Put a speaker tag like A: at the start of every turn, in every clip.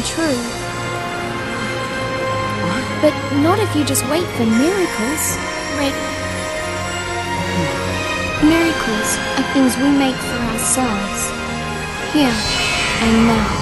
A: true. But not if you just wait for miracles. Miracles are things we make for ourselves. Here and now.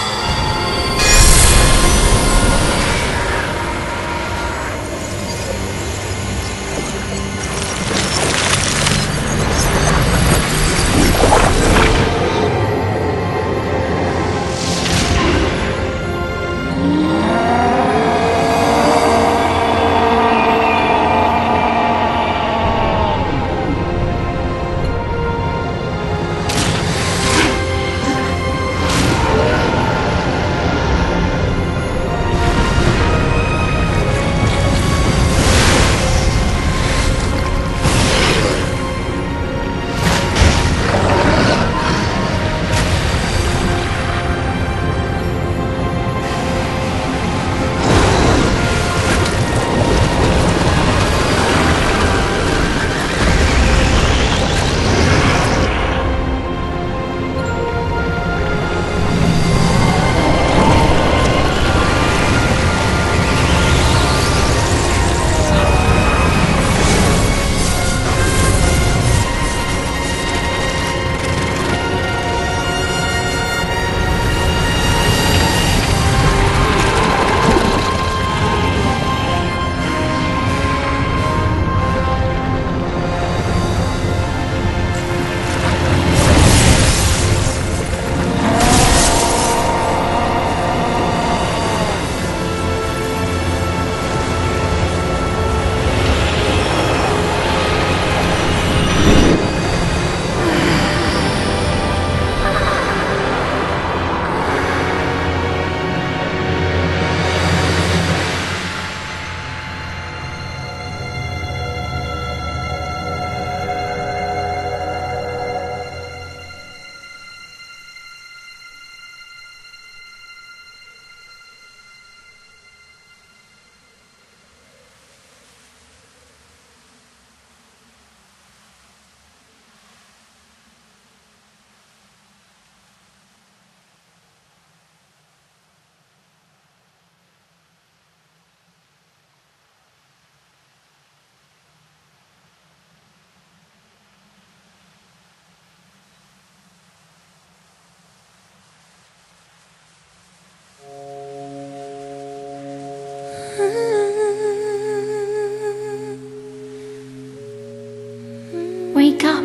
A: Wake up.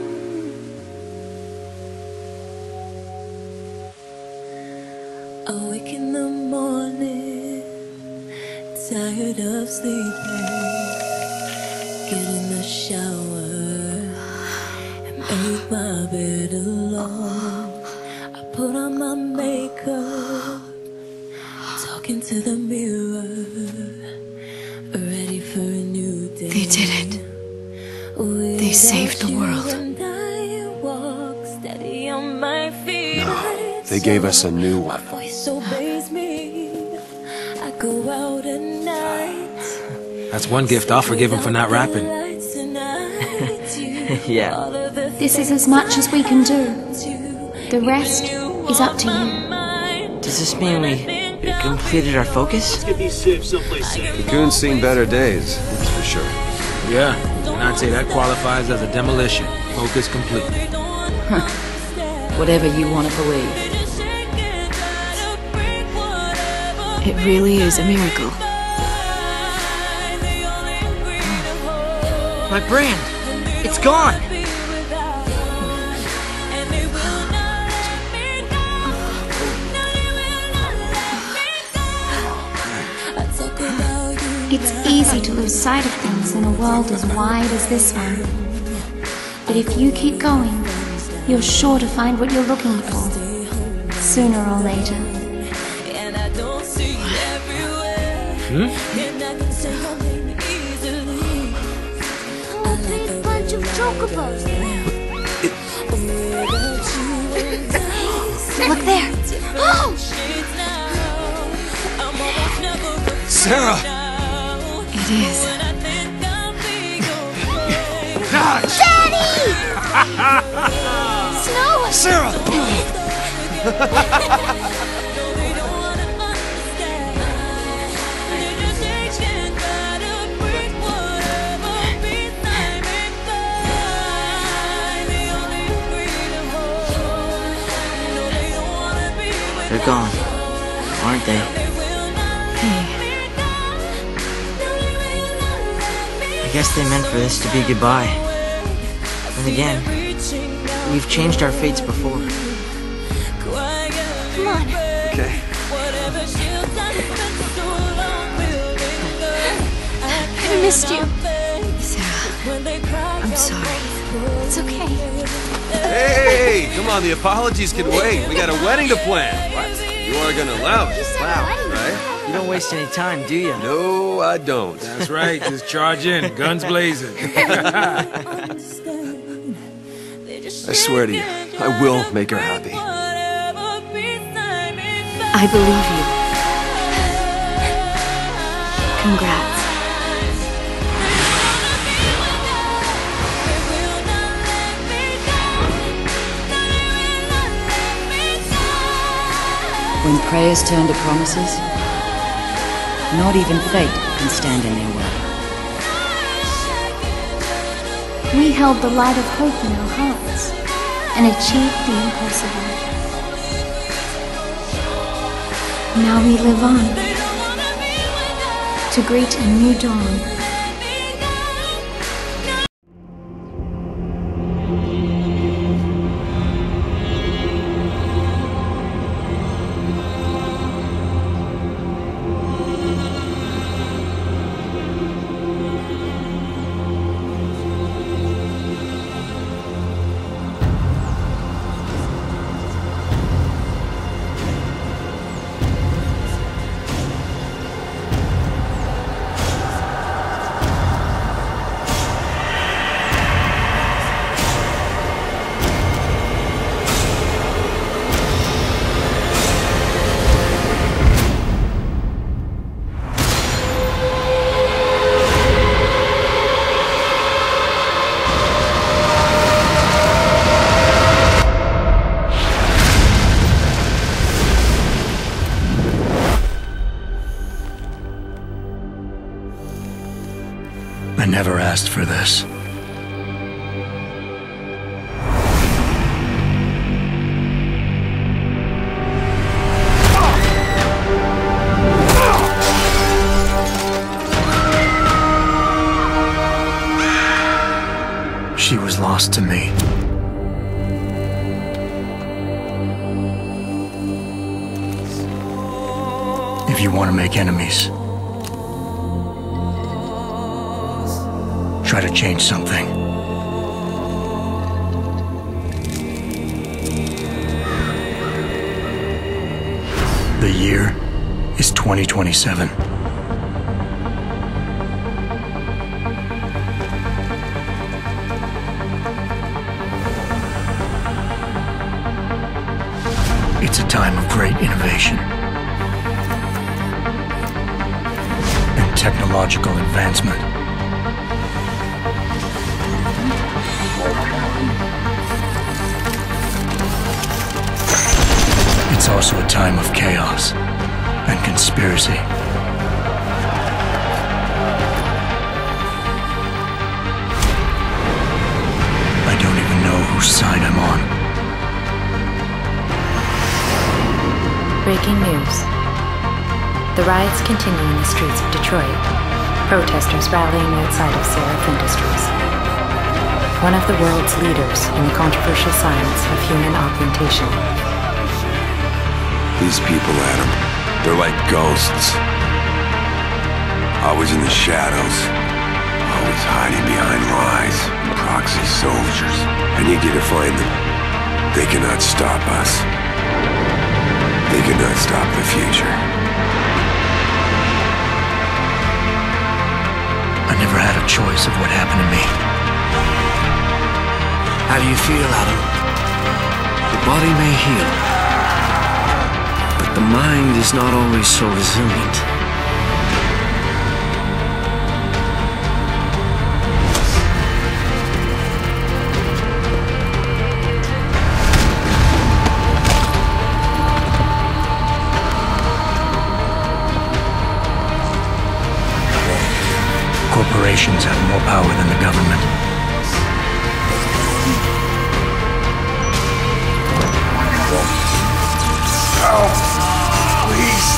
B: Awake in the morning, tired of sleeping. Get in the shower and make my bed alone. I put on my makeup, talking to the mirror, ready for a new day.
C: They did it. They saved the world.
D: No, they gave us a new one.
E: That's one gift I'll forgive him for not rapping.
F: Yeah.
A: This is as much as we can do. The rest is up to you.
F: Does this mean we completed our focus?
D: Cocoon's seen better days, that's for sure.
E: Yeah, and I'd say that qualifies as a demolition. Focus complete.
C: Whatever you want to believe. It really is a miracle.
F: My brand! It's gone!
A: It's easy to lose sight of things in a world as wide as this one. But if you keep going, you're sure to find what you're looking for, sooner or later.
G: Oh, big bunch of chocobos.
A: Look there! Oh!
E: Sarah!
C: It is.
E: Nice!
G: Daddy! Snow!
E: Sarah!
F: gone, aren't they?
C: Hey,
F: I guess they meant for this to be goodbye. And again, we've changed our fates before.
A: Come on.
D: Okay.
A: I missed you.
C: Sarah, I'm sorry.
A: It's okay.
D: Hey, come on, the apologies can wait. We got a wedding to plan. What? You are gonna allow it,
F: Wow.
D: right?
F: You don't waste any time, do you?
D: No, I don't.
E: That's right, just charge in, guns blazing.
D: I swear to you, I will make her happy.
C: I believe you. Congrats.
H: When prayers turn to promises, not even fate can stand in their way.
A: We held the light of hope in our hearts and achieved the impossible. Now we live on to greet a new dawn.
I: I never asked for this. She was lost to me. If you want to make enemies, try to change something. The year is 2027. It's a time of great innovation and technological advancement. It's also a time of chaos and conspiracy. I don't even know whose side I'm on.
C: Breaking news. The riots continue in the streets of Detroit. Protesters rallying outside of Seraph Industries, one of the world's leaders in the controversial science of human augmentation.
J: These people, Adam, they're like ghosts. Always in the shadows. Always hiding behind lies. Proxy soldiers. I need you to find them. They cannot stop us. They cannot stop the future.
I: I never had a choice of what happened to me.
K: How do you feel, Adam? The body may heal, but the mind is not always so resilient.
I: Corporations have more power than the government.
J: Help! Please!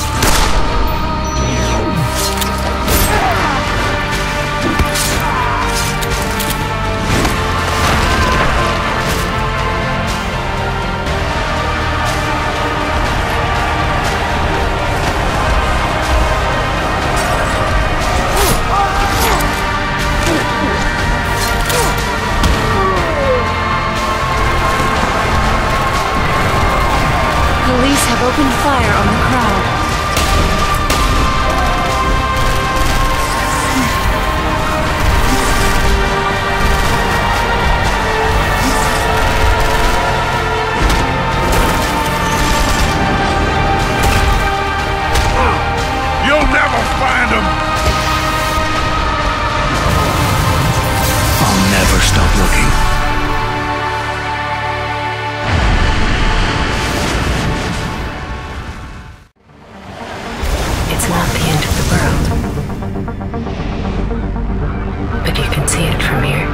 A: Police have opened fire on the crowd.
J: You'll never find him!
I: I'll never stop looking.
C: It's not the end of the world, but you can see it from here.